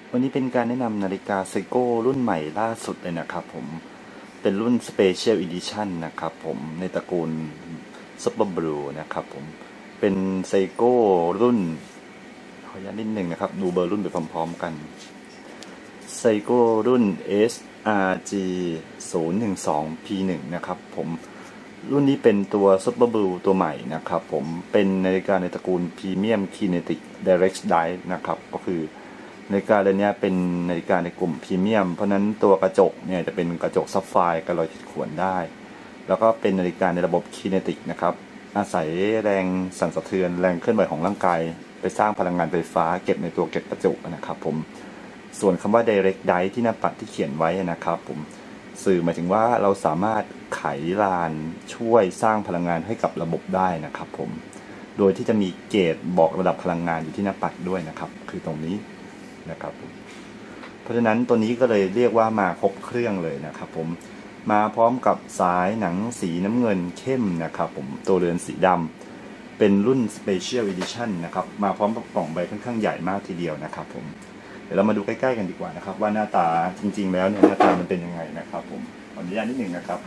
วันนี้เป็นการแนะนำนาฬิกาไซโก้รุ่นใหม่ล่าสุดเลยนะครับผมเป็นรุ่น Special Edition นะครับผมในตระกูล Super Blue นะครับผมเป็นไซโก้รุ่นขออนุญาตนิดหนึ่งนะครับดูเบอร์รุ่นไปพร้อมๆกันไซโก้รุ่น SRG 012 P1 นะครับผมรุ่นนี้เป็นตัว Super Blue ตัวใหม่นะครับผมเป็นนาฬิกาในตระกูล Premium Kinetic Direct Dive นะครับก็คือนาฬิกาเรือนนี้เป็นนาฬิกาในกลุ่มพรีเมียมเพราะนั้นตัวกระจกเนี่ยจะเป็นกระจกซับไฟร์กระลอยขีดข่วนได้แล้วก็เป็นนาฬิกาในระบบคีเนติกนะครับอาศัยแรงสั่นสะเทือนแรงเคลื่อนไหวของร่างกายไปสร้างพลังงานไฟฟ้าเก็บในตัวเก็บกระจกนะครับผมส่วนคำว่า direct dive ที่หน้าปัดที่เขียนไว้นะครับผมสื่อหมายถึงว่าเราสามารถไขลานช่วยสร้างพลังงานให้กับระบบได้นะครับผมโดยที่จะมีเกจบอกระดับพลังงานอยู่ที่หน้าปัดด้วยนะครับคือตรงนี้นะครับเพราะฉะนั้นตัวนี้ก็เลยเรียกว่ามาครบเครื่องเลยนะครับผมมาพร้อมกับสายหนังสีน้ำเงินเข้มนะครับผมตัวเรือนสีดำเป็นรุ่น Special Edition นะครับมาพร้อมกับกล่องใบค่อนข้างใหญ่มากทีเดียวนะครับผมเดี๋ยวเรามาดูใกล้ๆกันดีกว่านะครับว่าหน้าตาจริงๆแล้วเนี่ยหน้าตามันเป็นยังไงนะครับผมขออนุญาตนิดหนึ่งนะครับ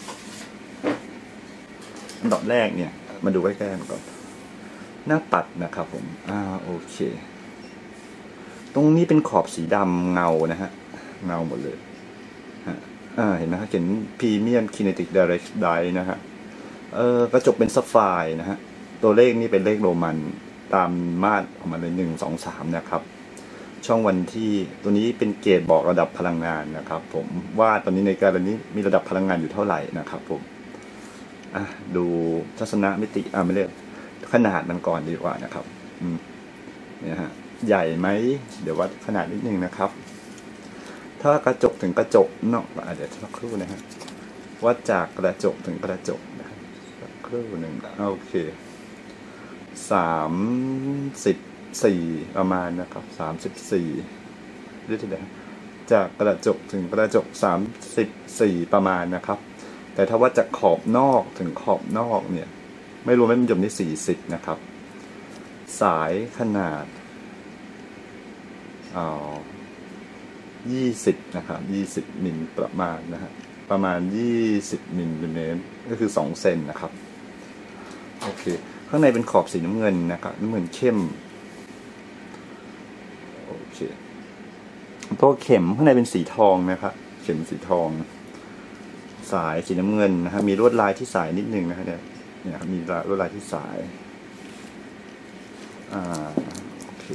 อันดับแรกเนี่ยมาดูใกล้ๆกันก่อนหน้าปัดนะครับผมโอเคตรงนี้เป็นขอบสีดำเงานะฮะเงาหมดเลยเห็นไหมครับเขียน Premium Kinetic Direct Dive นะฮะกระจกเป็นซัฟไฟร์นะฮะตัวเลขนี่เป็นเลขโรมันตามมาตรของมันเลย1 2 3นะครับช่องวันที่ตัวนี้เป็นเกจบอกระดับพลังงานนะครับผมว่าตอนนี้ในการนี้มีระดับพลังงานอยู่เท่าไหร่นะครับผมดูทัศนมิติไม่เรียกขนาดมันก่อนดีกว่านะครับเนี่ยฮะใหญ่ไหมเดี๋ยววัดขนาดนิดนึงนะครับถ้ากระจกถึงกระจกนอกเดี๋ยวสักครู่นะฮะวัดจากกระจกถึงกระจกนะสักครู่หนึ่งโอเค34ประมาณนะครับ34เรื่อยๆจากกระจกถึงกระจก34ประมาณนะครับแต่ถ้าวัดจากขอบนอกถึงขอบนอกเนี่ยไม่รวมแม่พิมพ์นี่40นะครับสายขนาด20นะครับ20มิลประมาณนะฮะประมาณ20มิลลิเมตรก็คือ2เซนนะครับโอเคข้างในเป็นขอบสีน้ำเงินนะครับน้ำเงินเข้มโอเคตัวเข็มข้างในเป็นสีทองนะครับเข็มสีทองสายสีน้ำเงินนะฮะมีลวดลายที่สายนิดนึงนะฮะเนี่ยมีลวดลายที่สายโอเค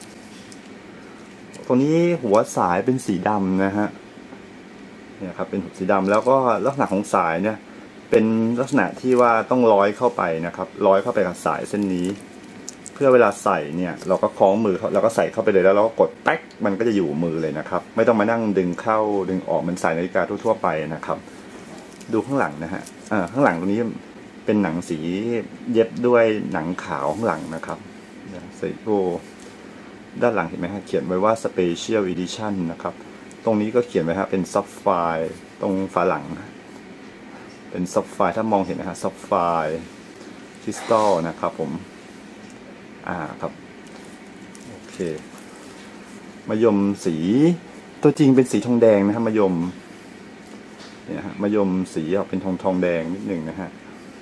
ตรงนี้หัวสายเป็นสีดำนะฮะเนี่ยครับเป็นสีดำแล้วก็ลักษณะของสายเนี่ยเป็นลักษณะที่ว่าต้องร้อยเข้าไปนะครับร้อยเข้าไปกับสายเส้นนี้เพื่อเวลาใส่เนี่ยเราก็คล้องมือเราก็ใส่เข้าไปเลยแล้วเราก็กดแป๊กมันก็จะอยู่มือเลยนะครับไม่ต้องมานั่งดึงเข้าดึงออกเหมือนสายนาฬิกาทั่วๆไปนะครับดูข้างหลังนะฮะข้างหลังตรงนี้เป็นหนังสีเย็บด้วยหนังขาวข้างหลังนะครับไซโก้ด้านหลังเห็นไหมฮะเขียนไว้ว่า Special Edition นะครับตรงนี้ก็เขียนไว้ฮะเป็นซับไฟร์ตรงฝาหลังเป็นซับไฟร์ถ้ามองเห็นนะฮะซับไฟร์คริสตัลนะครับผมครับโอเคมะยมสีตัวจริงเป็นสีทองแดงนะฮะมะยมเนี่ยฮะมะยมสีออกเป็นทองแดงนิดหนึ่งนะฮะ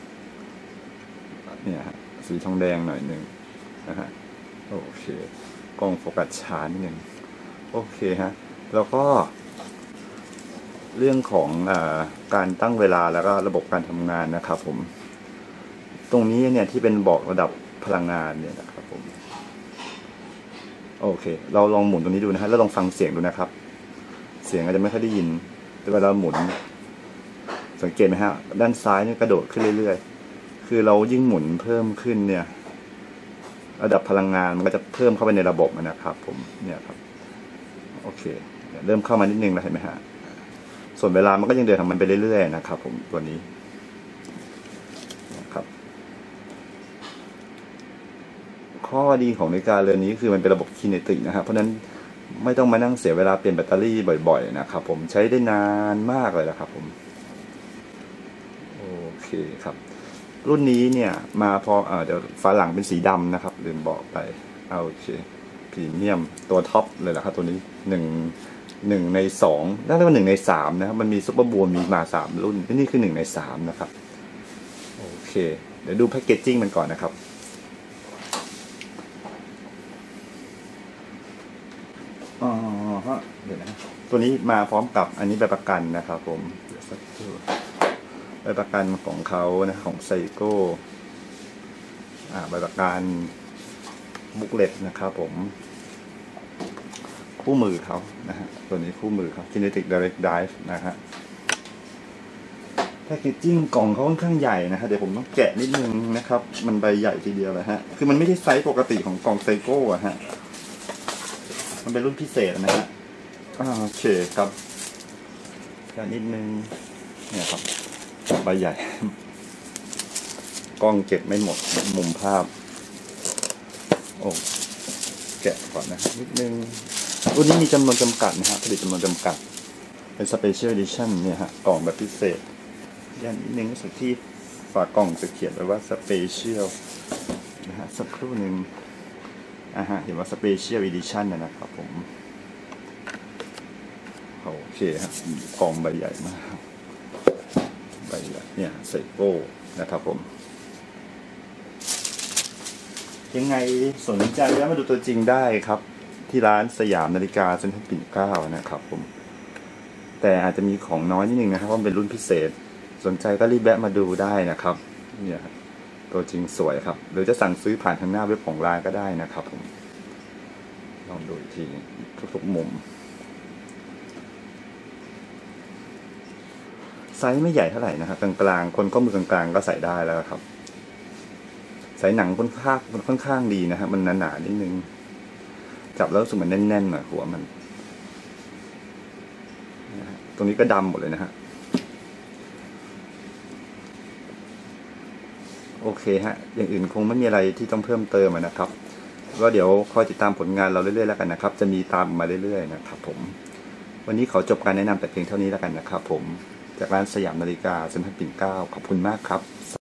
เนี่ยฮะสีทองแดงหน่อยหนึ่งนะฮะโอเคกล้องโฟกัสช้านิดหนึ่งโอเคฮะแล้วก็เรื่องของการตั้งเวลาแล้วก็ระบบการทำงานนะครับผมตรงนี้เนี่ยที่เป็นบอกระดับพลังงานเนี่ยนะครับผมโอเคเราลองหมุนตรงนี้ดูนะฮะแล้วลองฟังเสียงดูนะครับเสียงอาจจะไม่ค่อยได้ยินแต่เวลาหมุนสังเกตไหมฮะด้านซ้ายนี่กระโดดขึ้นเรื่อยๆคือเรายิ่งหมุนเพิ่มขึ้นเนี่ยระดับพลังงานมันก็จะเพิ่มเข้าไปในระบบนะครับผมเนี่ยครับโอเคเริ่มเข้ามานิดนึงแล้วเห็นไหมฮะส่วนเวลามันก็ยังเดินของมันไปเรื่อยๆนะครับผมตัวนี้นะครับข้อดีของนาฬิกาเรือนนี้คือมันเป็นระบบคีเนติกนะครับเพราะฉะนั้นไม่ต้องมานั่งเสียเวลาเปลี่ยนแบตเตอรี่บ่อยๆนะครับผมใช้ได้นานมากเลยนะครับผมโอเคครับรุ่นนี้เนี่ยมาพอเดี๋ยวฝาหลังเป็นสีดำนะครับลืมบอกไปโอเคพรีเมียมตัวท็อปเลยแหละครับตัวนี้1 ใน 2แล้วก็1 ใน 3นะครับมันมีซุปเปอร์บูมมีมา3รุ่นนี่คือ1 ใน 3นะครับโอเคเดี๋ยวดูแพคเกจจิ้งมันก่อนนะครับเดี๋ยวนะตัวนี้มาพร้อมกับอันนี้ใบประกันนะครับผมใบประกันของเขานะของไซโก้ใบประกันบุ๊กเลตนะครับผมคู่มือเขานะฮะตัวนี้คู่มือเขา Kinetic Direct Drive นะฮะแพคเกจจิ้งกล่องเขาค่อนข้างใหญ่นะฮะเดี๋ยวผมต้องแกะนิดนึงนะครับมันใบใหญ่ทีเดียวเลยฮะคือมันไม่ใช่ไซส์ปกติของกล่องไซโก้อะฮะมันเป็นรุ่นพิเศษนะฮะโอเคครับแกะนิดนึงเนี่ยครับใบใหญ่กล้องเก็บไม่หมดมุมภาพโอ้แกะก่อนนะนิดนึงรุ่นนี้มีจำนวนจำกัดนะฮะผลิตจำนวนจำกัดเป็น Special Edition เนี่ยฮะกล่องแบบพิเศษยันนิดนึงสักที่ฝากล่องจะเขียนไว้ว่า Special นะฮะสักครู่หนึ่งเห็นว่า Special Edition นะครับผมโอเคครับกล่องใบใหญ่มากใบใหญ่เนี่ยไซโก้นะครับผมยังไงสนใจแล้วมาดูตัวจริงได้ครับที่ร้านสยามนาฬิกาเซ็นทรัลปิ่นเกล้านะครับผมแต่อาจจะมีของน้อยนิดนึงนะครับเพราะเป็นรุ่นพิเศษสนใจก็รีบแวะมาดูได้นะครับเนี่ยตัวจริงสวยครับหรือจะสั่งซื้อผ่านทางหน้าเว็บของร้านก็ได้นะครับผมลองดูอีกทีทุกมุมไซส์ไม่ใหญ่เท่าไหร่นะครับกลางๆคนข้อมือกลางๆก็ใส่ได้แล้วครับสายหนังค่อนข้างดีนะครับมันหนาๆนิดนึงจับแล้วรู้สึกมันแน่นๆหน่อยหัวมันตรงนี้ก็ดำหมดเลยนะฮะโอเคฮะอย่างอื่นคงไม่มีอะไรที่ต้องเพิ่มเติมนะครับก็เดี๋ยวคอยติดตามผลงานเราเรื่อยๆแล้วกันนะครับจะมีตามมาเรื่อยๆนะครับผมวันนี้ขอจบการแนะนำแต่เพียงเท่านี้แล้วกันนะครับผมจากร้านสยามนาฬิกาเซ็นทรัลปิ่นเกล้าขอบคุณมากครับ